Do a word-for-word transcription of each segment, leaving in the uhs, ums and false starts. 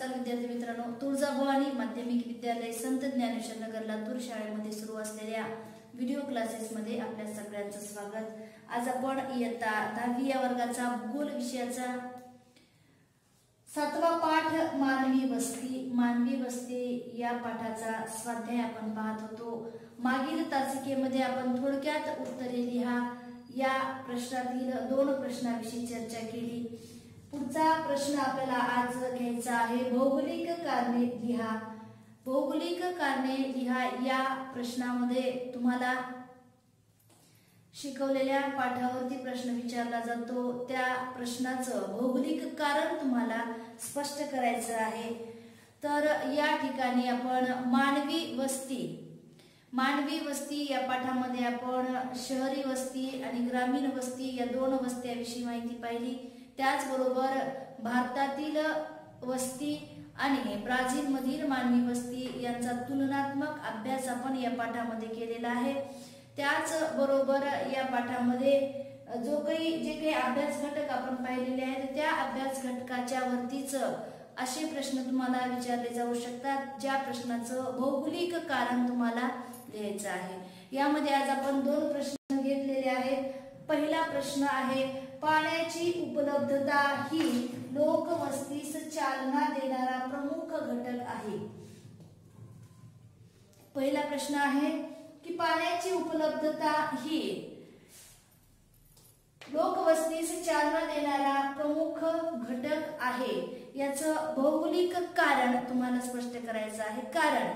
नमस्कार विद्यार्थी मित्रांनो, तुळजाभवानी माध्यमिक विद्यालय संत ज्ञानेश्वर नगर लातूर शाळेमध्ये सुरू असलेल्या व्हिडिओ क्लासेस मध्ये आपल्या सगळ्यांचं स्वागत। आज आपण इयत्ता दहावी या वर्गाचा भूगोल विषयाचा सातवा पाठ मानवी वस्ती मानवी वस्ती या पाठाचा स्वाध्याय आपण पाहत होतो। मागील तासिकेमध्ये आपण थोडक्यात उत्तरे लिहा या प्रश्नातील दोन प्रश्नांविषयी चर्चा केली। पुढचा प्रश्न आपल्याला आज घ्यायचा आहे, भौगोलिक कारणे लिहा। भौगोलिक कारणे लिहा या प्रश्नामध्ये तुम्हाला शिकवलेल्या पाठावरती प्रश्न विचारला जातो, त्या प्रश्नाचं भौगोलिक कारण तुम्हाला स्पष्ट करायचं आहे। तर या ठिकाणी आपण मानवी वस्ती मानवी वस्ती या पाठामध्ये आपण शहरी वस्ती आणि ग्रामीण वस्ती या दोन वस्त्यांविषयी माहिती पाहिली। त्याचबरोबर भारतातील वस्ती आणि ब्राझील मधील मानवी वस्ती यांचा तुलनात्मक अभ्यास आपण या पाठामध्ये केलेला आहे। त्याचबरोबर या पाठामध्ये जो काही जे काही अभ्यास घटक आपण पाहिलेले आहेत त्या अभ्यास घटकाच्या वरतीच असे प्रश्न तुम्हाला विचारले जाऊ शकतात, ज्या प्रश्नाचं भौगोलिक कारण तुम्हाला लिहायचं आहे। यामध्ये आज आपण दोन प्रश्न घेतलेले आहेत। पहिला प्रश्न आहे, पाण्याची उपलब्धता ही लोकवस्तीस चालना देणारा प्रमुख घटक आहे। पहिला प्रश्न आहे की पाण्याची उपलब्धता ही लोकवस्तीस चालना देणारा प्रमुख घटक आहे, याचं भौगोलिक कारण तुम्हाला स्पष्ट करायचं आहे। कारण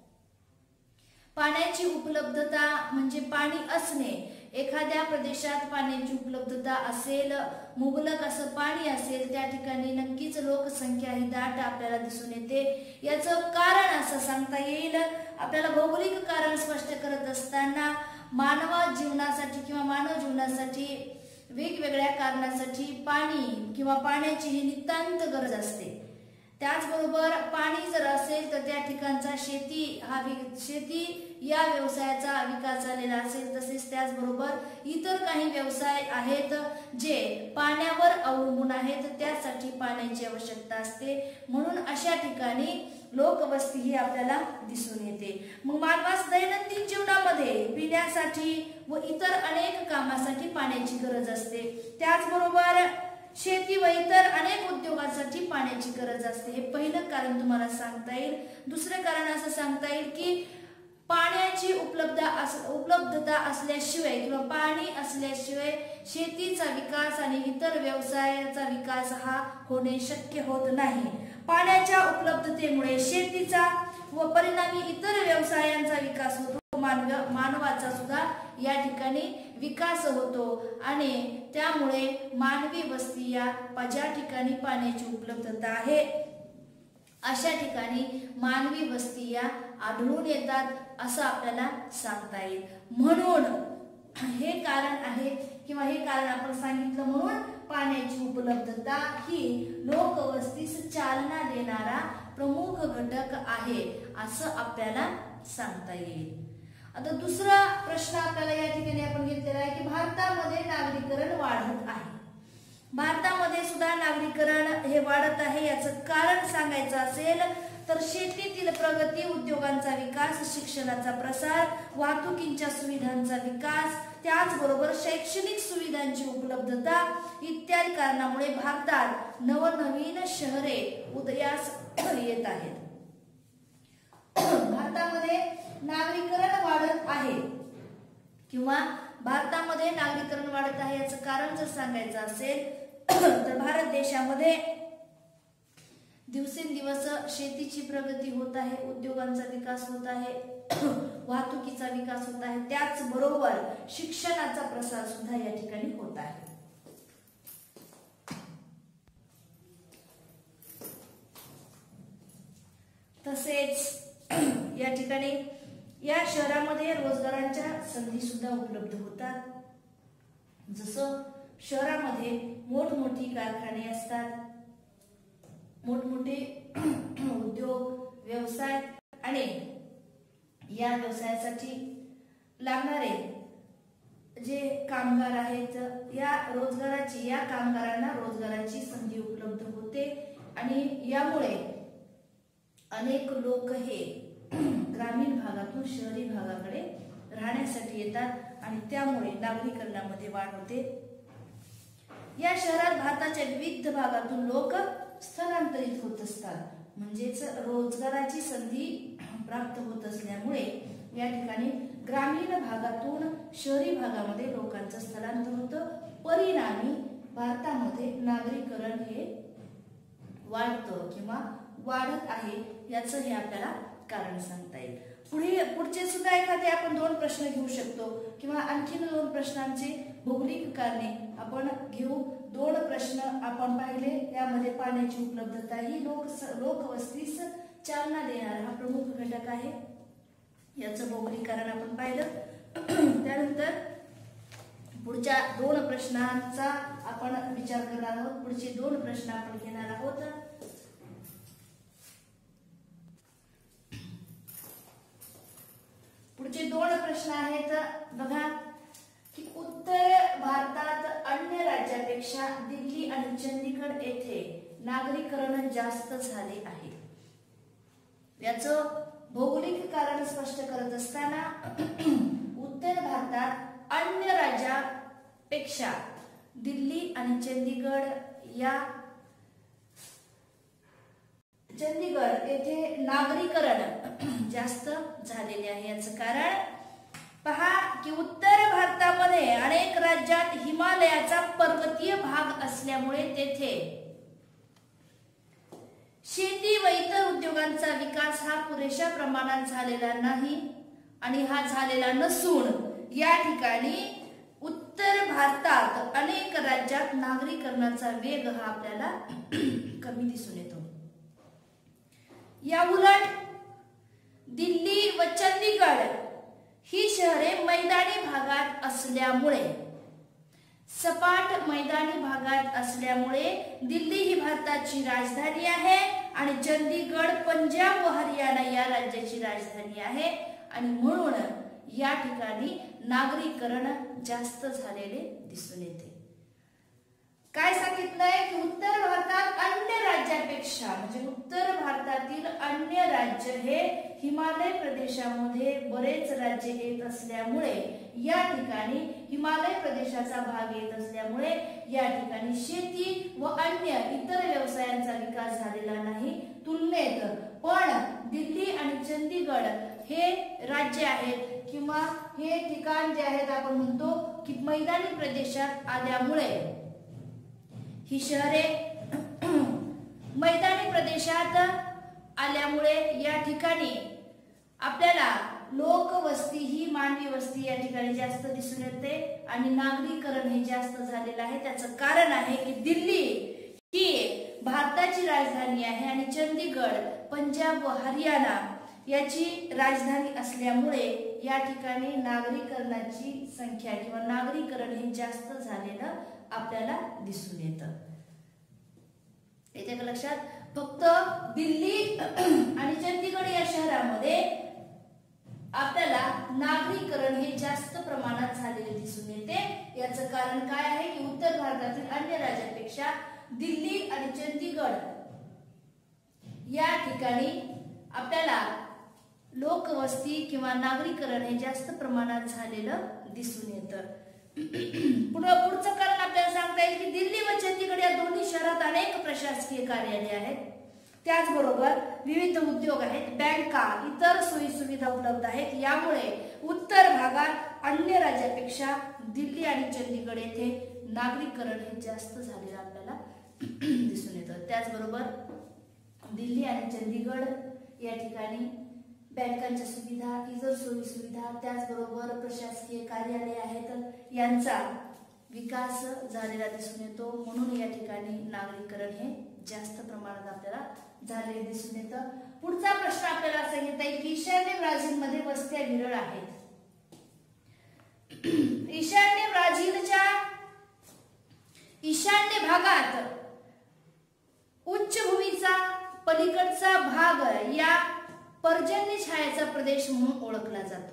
पाण्याची उपलब्धता म्हणजे पाणी असणे, एखाद्या प्रदेशात पाण्याची उपलब्धता असेल, मुबलक असं पाणी असेल, त्या ठिकाणी नक्कीच लोकसंख्या ही दाट आपल्याला दिसून येते। याचं कारण असं सांगता येईल, आपल्याला भौगोलिक कारण स्पष्ट करत असताना मानव जीवनासाठी किंवा मानव जीवनासाठी वेगवेगळ्या कारणासाठी पाणी किंवा पाण्याची ही नितांत गरज असते। त्याचबरोबर पाणी जर असेल तर त्या ठिकाणचा शेती हा शेती या व्यवसायाचा विकास झालेला असेल, तसेच त्याचबरोबर इतर काही व्यवसाय आहेत जे पाण्यावर अवलंबून आहेत, त्यासाठी पाण्याची आवश्यकता असते। म्हणून अशा ठिकाणी लोकवस्ती ही आपल्याला दिसून येते। मग मानवास दैनंदिन जीवनामध्ये पिण्यासाठी व इतर अनेक कामासाठी पाण्याची गरज असते। त्याचबरोबर शेती व इतर अनेक उद्योगांसाठी पाण्याची गरज असते। हे पहिलं कारण तुम्हाला सांगता येईल। दुसरं कारण असं सांगता येईल की पाण्याची उपलब्ध उपलब्धता असल्याशिवाय किंवा पाणी असल्याशिवाय शेतीचा विकास आणि इतर व्यवसायाचा विकास हा होणे शक्य होत नाही। पाण्याच्या उपलब्धतेमुळे शेतीचा व परिणामी इतर व्यवसायांचा विकास होतो, मानव मानवाचा सुद्धा या ठिकाणी विकास होतो आणि त्यामुळे मानवी वस्ती या ज्या ठिकाणी पाण्याची उपलब्धता आहे अशा ठिकाणी मानवी वस्ती या आढळून येतात असं आपल्याला सांगता येईल। म्हणून हे कारण आहे किंवा हे कारण आपण सांगितलं, म्हणून पाण्याची उपलब्धता ही लोकवस्तीस चालना देणारा प्रमुख घटक आहे असं आपल्याला सांगता येईल। आता दुसरा प्रश्न आपल्याला या ठिकाणी आपण घेतलेला आहे की भारतामध्ये नागरीकरण वाढत आहे। भारतामध्ये सुद्धा नागरीकरण हे वाढत आहे, याचं कारण सांगायचं असेल तर शेतीतील प्रगती, उद्योगांचा विकास, शिक्षणाचा प्रसार, वाहतुकीच्या सुविधांचा विकास, त्याचबरोबर शैक्षणिक सुविधांची उपलब्धता इत्यादी कारणामुळे भारतात नवनवीन शहरे उदयास येत आहेत। भारतामध्ये नागरीकरण वाढत आहे किंवा भारतामध्ये नागरीकरण वाढत आहे याचं कारण जर सांगायचं असेल तर भारत देशामध्ये दिवसेंदिवस शेतीची प्रगती होत आहे, उद्योगांचा विकास होत आहे, वाहतुकीचा विकास होत आहे, त्याचबरोबर शिक्षणाचा प्रसार सुद्धा या ठिकाणी होत आहे। तसेच या ठिकाणी या शहरामध्ये रोजगारांच्या संधी सुद्धा उपलब्ध होतात। जसं शहरामध्ये मोठमोठी कारखाने असतात, मोठमोठे उद्योग व्यवसाय आणि या व्यवसायासाठी लागणारे जे कामगार आहेत, या रोजगाराची या कामगारांना रोजगाराची संधी उपलब्ध होते आणि यामुळे अनेक लोक हे ग्रामीण भागातून शहरी भागाकडे राहण्यासाठी येतात आणि त्यामुळे नागरीकरणामध्ये वाढ होते। या शहरात भारताच्या विविध भागातून लोक स्थलांतरित होत असतात, म्हणजेच रोजगाराची संधी प्राप्त होत असल्यामुळे या ठिकाणी ग्रामीण भागातून शहरी भागामध्ये लोकांचं स्थलांतर होतं। परिणामी भारतामध्ये नागरीकरण हे वाढतं किंवा वाढत आहे, याचं हे आपल्याला कारण सांगता येईल। पुढे पुढचे सुद्धा एखादे आपण दोन प्रश्न घेऊ शकतो किंवा आणखीन दोन प्रश्नांची भौगोलिक कारणे आपण घेऊ। दोन प्रश्न आपण पाहिले, त्यामध्ये पाण्याची उपलब्धता ही लोक लोकवस्तीस चालना देणारा हा प्रमुख घटक आहे, याचं भौगोलिक कारण आपण पाहिलं। त्यानंतर पुढच्या दोन प्रश्नांचा आपण विचार करणार आहोत। पुढचे दोन प्रश्न आपण घेणार आहोत। पुढचे दोन प्रश्न आहेत बघा की उत्तर भारतात अन्य राज्यापेक्षा दिल्ली आणि चंदीगड येथे नागरीकरण जास्त झाले आहे। याचं भौगोलिक कारण स्पष्ट करत असताना उत्तर भारतात अन्य राज्यापेक्षा दिल्ली आणि चंदीगड या चंदीगड येथे नागरीकरण जास्त झालेले आहे। याचं कारण पहा की उत्तर भारतामध्ये अनेक राज्यात हिमालयाचा पर्वतीय भाग असल्यामुळे तेथे शेती व इतर उद्योगांचा विकास हा पुरेशा प्रमाणात झालेला नाही आणि हा झालेला नसून या ठिकाणी उत्तर भारतात अनेक राज्यात नागरीकरणाचा वेग हा आपल्याला कमी दिसून येतो। या उलट दिल्ली व चंदीगड ही शहरे मैदानी भागात असल्यामुळे सपाट मैदानी भागात असल्यामुळे दिल्ली ही भारताची राजधानी आहे आणि चंदीगड पंजाब व हरियाणा या राज्याची राजधानी आहे आणि म्हणून या ठिकाणी नागरीकरण जास्त झालेले दिसून येते। काय सांगितलंय की उत्तर भारतात अन्य राज्यापेक्षा म्हणजे उत्तर भारतातील अन्य राज्य हे हिमालय प्रदेशामध्ये बरेच राज्य येत असल्यामुळे या ठिकाणी हिमालय प्रदेशाचा भाग येत असल्यामुळे या ठिकाणी शेती व अन्य इतर व्यवसायांचा विकास झालेला नाही तुलनेत। पण दिल्ली आणि चंदीगड हे राज्य आहेत किंवा हे ठिकाण जे आहेत आपण म्हणतो की मैदानी प्रदेशात आल्यामुळे ही शहरे मैदानी प्रदेशात आल्यामुळे या ठिकाणी आपल्याला लोकवस्ती ही मानवी वस्ती या ठिकाणी जास्त दिसून येते आणि नागरीकरण हे जास्त झालेलं आहे। त्याचं कारण आहे की दिल्ली ही भारताची राजधानी आहे आणि चंदीगड पंजाब व हरियाणा याची राजधानी असल्यामुळे या ठिकाणी नागरीकरणाची संख्या किंवा नागरीकरण हे जास्त झालेलं आपल्याला दिसून येतं। येते का लक्षात? फक्त दिल्ली आणि चंदीगड या शहरामध्ये आपल्याला नागरीकरण हे जास्त प्रमाणात झालेले दिसून येते। याचं कारण काय आहे की उत्तर भारतातील अन्य राज्यांपेक्षा दिल्ली आणि चंदीगड या ठिकाणी आपल्याला लोकवस्ती किंवा नागरीकरण हे जास्त प्रमाणात झालेलं दिसून येतं। पुढचं कारण आपल्याला सांगता येईल की दिल्ली व चंदीगड या दोन्ही शहरात अनेक प्रशासकीय कार्यालये आहेत, त्याचबरोबर विविध उद्योग आहेत, बँका, इतर सोयी सुविधा उपलब्ध आहेत। यामुळे उत्तर भागात अन्य राज्यापेक्षा दिल्ली आणि चंदीगड येथे नागरीकरण हे जास्त झालेलं आपल्याला दिसून येतं। त्याचबरोबर दिल्ली आणि चंदीगड या ठिकाणी बँकांच्या सुविधा, इतर सोयी सुविधा, त्याचबरोबर प्रशासकीय कार्यालये आहेत, यांचा विकास झालेला दिसून येतो। म्हणून या ठिकाणी नागरीकरण हे जास्त प्रमाणात आपल्याला झालेले दिसून येतं। पुढचा प्रश्न आपल्याला असा घेता येईल की ईशान्य ब्राझीलमध्ये वस्त्या विरळ आहेत। ईशान्य ब्राझीलच्या ईशान्य भागात उच्चभूमीचा पलीकडचा भाग या पर्जन्य छायाचा प्रदेश म्हणून ओळखला जातो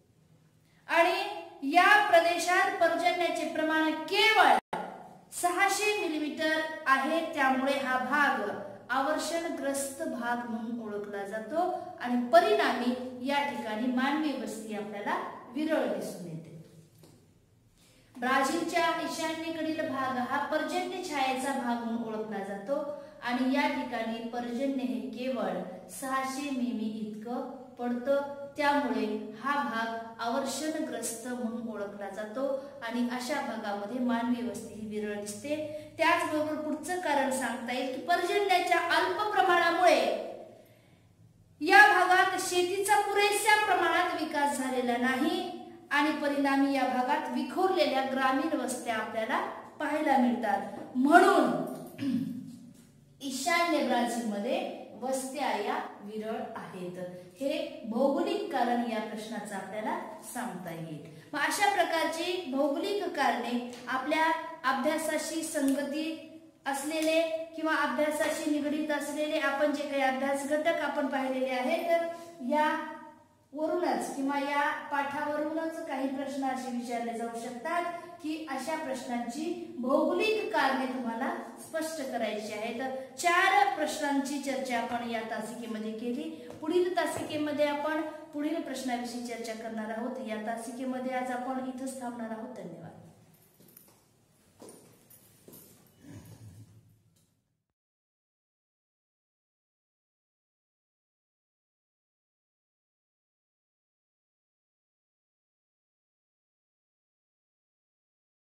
आणि या प्रदेशात पर्जन्याचे प्रमाण केवळ सहाशे मिलीमीटर आहे। त्यामुळे हा भाग आवर्षणग्रस्त भाग म्हणून ओळखला जातो आणि परिणामी या ठिकाणी मानवी वस्ती आपल्याला विरळ दिसून येते. ब्राझीलच्या ईशान्येकडील भाग हा पर्जन्य छायेचा भाग म्हणून ओळखला जातो आणि या ठिकाणी पर्जन्य हे केवळ सहाशे मिमी इतकं पडतं. त्यामुळे हा भाग आवर्षणग्रस्त म्हणून ओळखला जातो आणि अशा भागामध्ये मानवी वस्ती ही विरळ दिसते. त्याचबरोबर पुढचं कारण सांगता येईल की पर्जन्याच्या अल्प प्रमाणामुळे या भागात शेतीचा पुरेशा प्रमाणात विकास झालेला नाही आणि परिणामी या भागात विखुरलेल्या ग्रामीण वस्त्या आपल्याला पाहायला मिळतात. म्हणून ईशान्य ब्राझीलमध्ये वस्त्या या विरळ आहेत. हे भौगोलिक कारण या प्रश्नाचं आपल्याला सांगता येईल. मग अशा प्रकारची भौगोलिक कारणे आपल्या अभ्यासाशी संगती असलेले किंवा अभ्यासाशी निगडीत असलेले आपण जे काही अभ्यास घटक आपण पाहिलेले आहेत या वरूनच किंवा या पाठावरूनच काही प्रश्न असे विचारले जाऊ शकतात की अशा प्रश्नांची भौगोलिक कारणे तुम्हाला स्पष्ट करायची आहेत. चार प्रश्नांची चर्चा आपण या तासिकेमध्ये केली. पुढील तासिकेमध्ये आपण पुढील प्रश्नाविषयी चर्चा करणार आहोत. या तासिकेमध्ये आज आपण इथंच थांबणार आहोत. धन्यवाद.